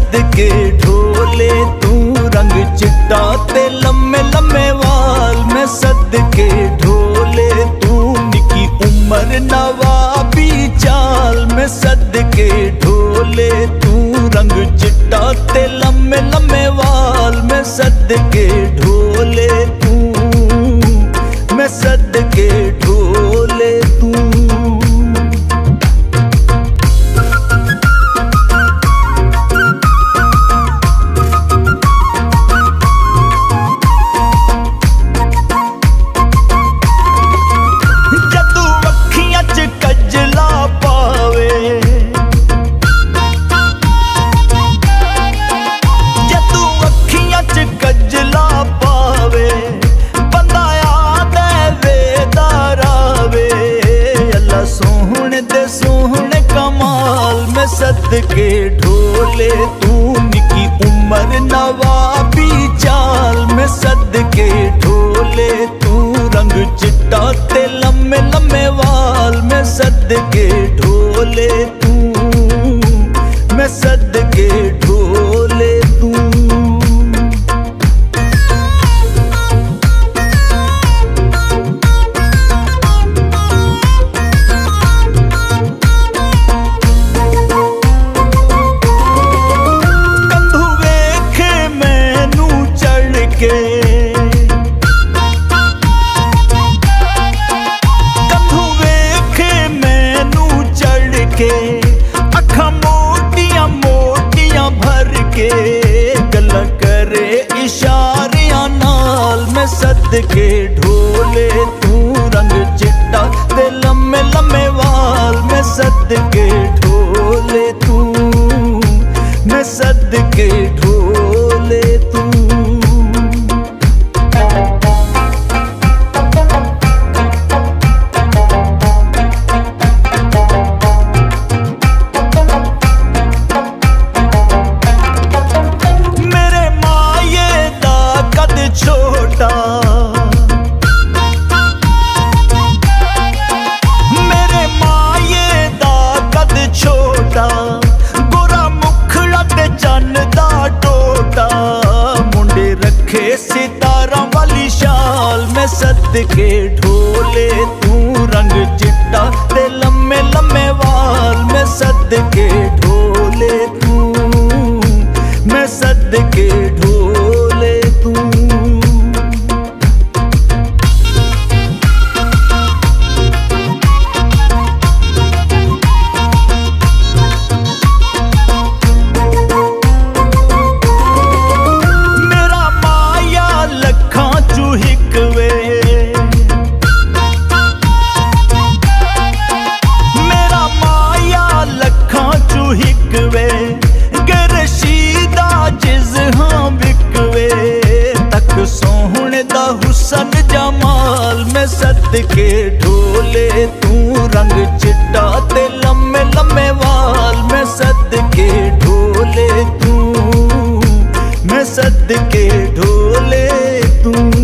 सदके ढोले तू रंग चिट्टा ते लम्मे लम्मे वाल। मैं सदके ढोले तू निकी उम्र नवाबी चाल। मैं सदके ढोले तू रंग चिट्टा ते लम्मे लम्मे वाल। मैं सदके ढोले तू, मैं सदके ढोले तू। सदके ढोले तू निकी उम्र नवाबी चाल। मैं सदके ढोले तू रंग चिट्टा ते लम्मे लम्मे वाल। मैं सदके ढोले तू, मैं सदके ढोले तू। कंधू वेखे मैनू चढ़ के अखा मोटियां मोटियां भर के गल्लां करे इशारियां नाल। मैं सदके ढोले तू रंग चिट्टा ते लम्मे लम्मे वाल। मैं सदके ढोले तू, मैं सदके ढोले तू। छोटा मेरे माये दा कद छोटा, गोरा मुखड़ा ते चन दा टोटा। मुंडे रखे सितारा वाली शाल। मैं सदके ढोले तू रंग चिट्टा ते लम्मे लम्मे वाल। मैं सदके ढोले तू, मैं सदके ढोले तू। हुसन जमाल। मैं सदके ढोले तू रंग चिट्टा ते लम्मे लम्मे वाल। मैं सदके ढोले तू, मैं सदके ढोले तू।